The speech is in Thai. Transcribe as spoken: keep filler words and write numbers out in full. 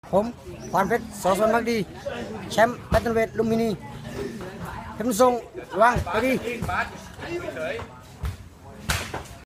ผมพรเพชรสอสนมักดีแชมป์แบตเทิลเวทลุมพินีเพชรทรงวางไปดี